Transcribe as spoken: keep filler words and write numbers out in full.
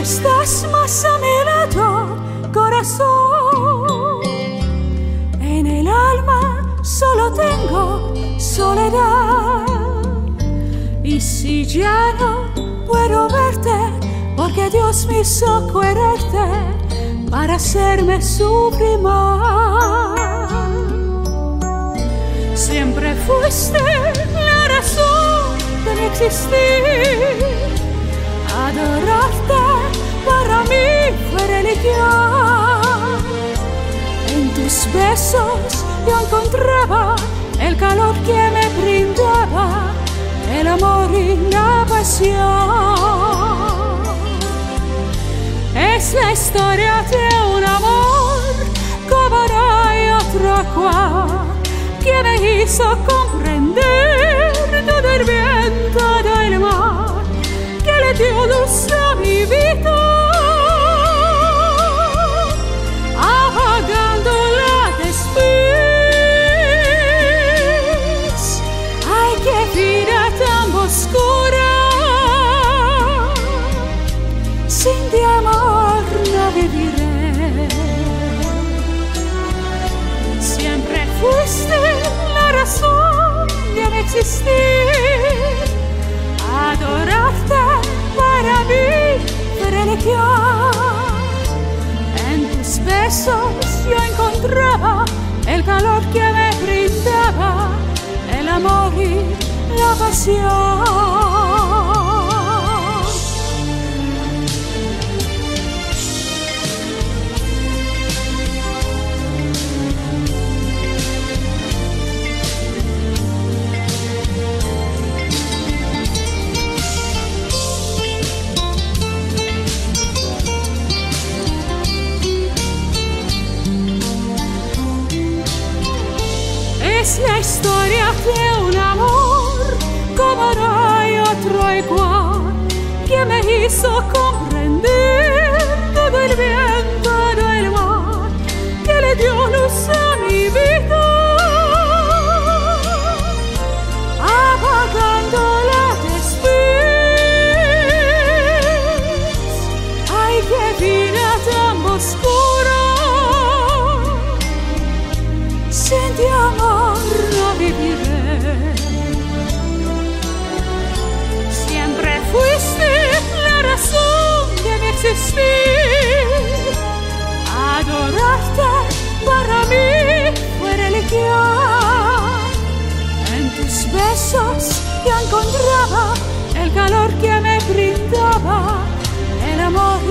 estás más a mi lado, corazón. En el alma solo tengo soledad. Y si ya no puedo verte, porque Dios me hizo quererte para hacerme sufrir más. Siempre fuiste la razón de mi existir. Adorarte para mí fue religión. En tus besos yo encontraba el calor que me brindaba el amor y la pasión. Es la historia de un amor como no hay otro igual, que me hizo comprender todo el viento, todo el mar, que le dio luz a mi vida, apagándola después. Ay, qué vida tan oscura, sin ti amor no viviré. Siempre fuiste la razón de mi existir. Adorarte para mí fue religión. En tus besos yo encontraba el calor que me brindaba el amor y la pasión. Es la historia de un amor como no hay otro igual, que me hizo comprender todo el viento, todo el mar, que le dio luz a mi vida, apagándola después. Ay, qué vida tan oscura, sin ti amor no viviré. Siempre fuiste la razón de mi existir. Adorarte para mí fue religión. En tus besos yo encontraba el calor que me brindaba el amor y